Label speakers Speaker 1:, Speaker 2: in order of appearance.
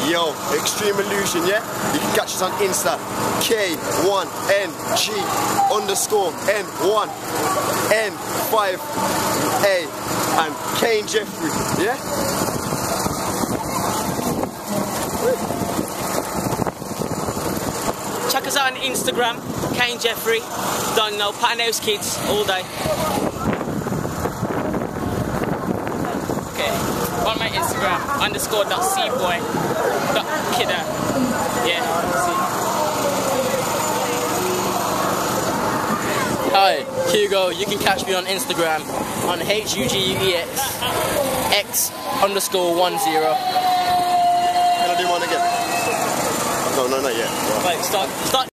Speaker 1: Yo, Extreme Illusion, yeah? You can catch us on Insta, K1NG_N1N5A and Kane Jeffrey, yeah?
Speaker 2: Check us out on Instagram, Kane Jeffrey. Don't know, Pattenhouse Kids all day. Okay, on my Instagram, _.cboy.kidder. Yeah, see.
Speaker 3: Hi, Hugo. You can catch me on Instagram on HUGUEX X_10.
Speaker 1: Can I do one again? No, not yet.
Speaker 2: Wait, start.